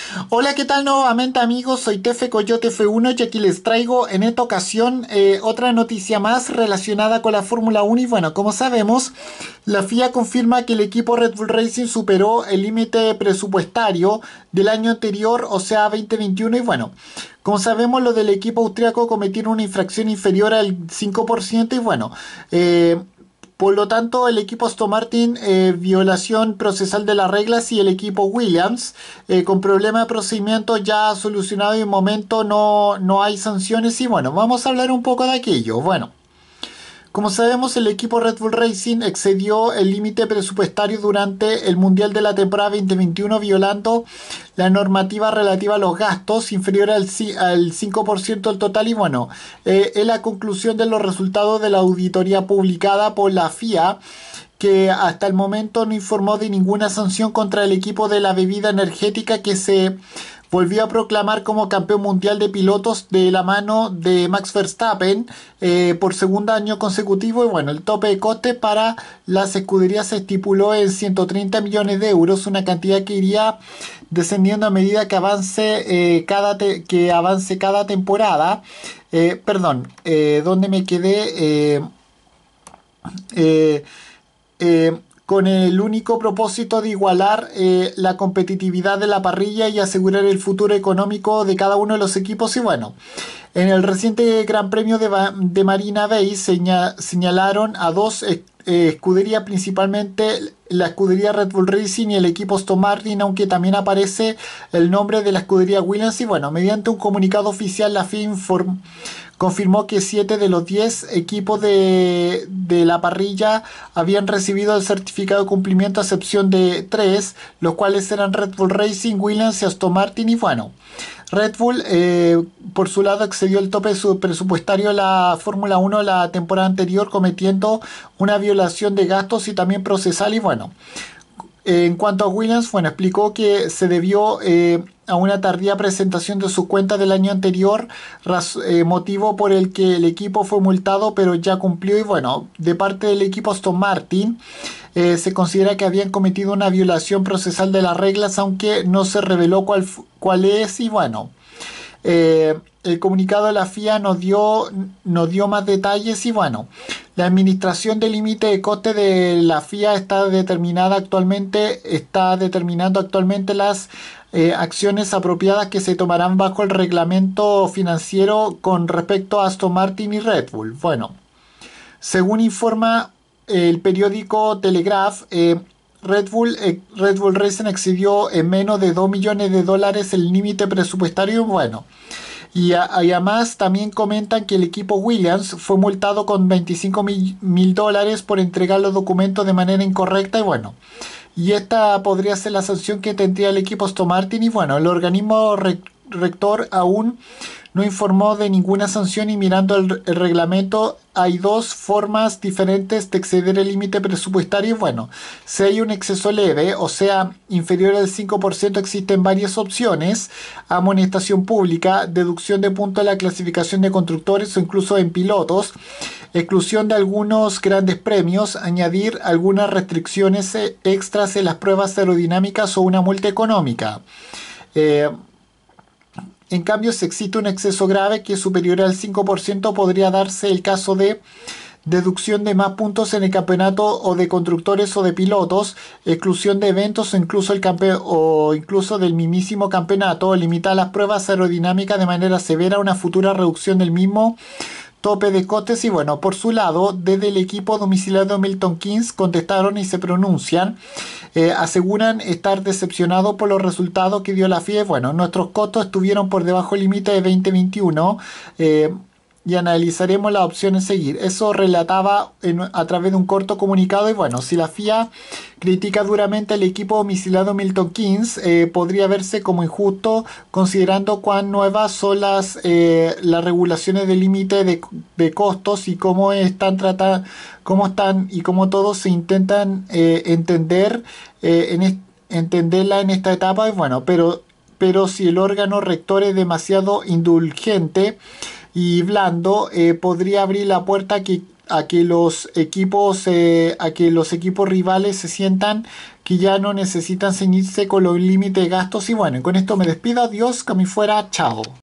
Hola, ¿qué tal nuevamente amigos? Soy Tefe Coyote F1 y aquí les traigo en esta ocasión otra noticia más relacionada con la Fórmula 1 y bueno, como sabemos, la FIA confirma que el equipo Red Bull Racing superó el límite presupuestario del año anterior, o sea 2021 y bueno, como sabemos lo del equipo austriaco cometieron una infracción inferior al 5% y bueno, por lo tanto, el equipo Aston Martin, violación procesal de las reglas y el equipo Williams, con problema de procedimiento ya solucionado y en momento no hay sanciones. Y bueno, vamos a hablar un poco de aquello. Bueno, como sabemos, el equipo Red Bull Racing excedió el límite presupuestario durante el Mundial de la temporada 2021, violando la normativa relativa a los gastos inferior al 5% del total. Y bueno, es la conclusión de los resultados de la auditoría publicada por la FIA, que hasta el momento no informó de ninguna sanción contra el equipo de la bebida energética que se volvió a proclamar como campeón mundial de pilotos de la mano de Max Verstappen por segundo año consecutivo. Y bueno, el tope de coste para las escuderías se estipuló en 130 millones de euros, una cantidad que iría descendiendo a medida que avance cada temporada. ¿Dónde me quedé? Eh, con el único propósito de igualar la competitividad de la parrilla y asegurar el futuro económico de cada uno de los equipos. Y bueno, en el reciente Gran Premio de Marina Bay señalaron a dos escuderías, principalmente la escudería Red Bull Racing y el equipo Aston Martin, aunque también aparece el nombre de la escudería Williams. Y bueno, mediante un comunicado oficial, la FIA confirmó que 7 de los 10 equipos de la parrilla habían recibido el certificado de cumplimiento a excepción de 3, los cuales eran Red Bull Racing, Williams y Aston Martin. Y bueno, Red Bull, por su lado, excedió el tope presupuestario de la Fórmula 1 la temporada anterior, cometiendo una violación de gastos y también procesal. Y bueno, en cuanto a Williams, bueno, explicó que se debió a una tardía presentación de sus cuentas del año anterior, motivo por el que el equipo fue multado, pero ya cumplió. Y bueno, de parte del equipo Aston Martin, se considera que habían cometido una violación procesal de las reglas, aunque no se reveló cuál es. Y bueno, el comunicado de la FIA nos dio más detalles. Y bueno, la administración del límite de coste de la FIA está determinando actualmente las acciones apropiadas que se tomarán bajo el reglamento financiero con respecto a Aston Martin y Red Bull. Bueno, según informa el periódico Telegraph, Red Bull Racing excedió en menos de 2 millones de dólares el límite presupuestario. Bueno, y además también comentan que el equipo Williams fue multado con 25 mil dólares por entregar los documentos de manera incorrecta. Y bueno, y esta podría ser la sanción que tendría el equipo Aston Martin. Y bueno, el organismo rector aún no informó de ninguna sanción, y mirando el reglamento hay dos formas diferentes de exceder el límite presupuestario. Bueno, si hay un exceso leve, o sea, inferior al 5%, existen varias opciones: amonestación pública, deducción de puntos en la clasificación de constructores o incluso en pilotos, exclusión de algunos grandes premios, añadir algunas restricciones extras en las pruebas aerodinámicas o una multa económica. En cambio, si existe un exceso grave que es superior al 5%, podría darse el caso de deducción de más puntos en el campeonato o de constructores o de pilotos, exclusión de eventos o incluso del mismísimo campeonato, limitar las pruebas aerodinámicas de manera severa, una futura reducción del mismo tope de costes. Y bueno, por su lado, desde el equipo domiciliario Milton Keynes contestaron y se pronuncian. Aseguran estar decepcionados por los resultados que dio la FIA. Bueno, nuestros costos estuvieron por debajo del límite de 2021 y analizaremos las opciones a seguir. Eso relataba a través de un corto comunicado. Y bueno, si la FIA critica duramente al equipo domiciliado Milton Keynes, podría verse como injusto, considerando cuán nuevas son las regulaciones de límite de costos y cómo están tratadas, cómo están y cómo todos se intentan entenderla en esta etapa. Y bueno, pero si el órgano rector es demasiado indulgente y blando, podría abrir la puerta a que los equipos rivales se sientan que ya no necesitan ceñirse con los límites de gastos. Y bueno, con esto me despido. Adiós, que a mí fuera. Chao.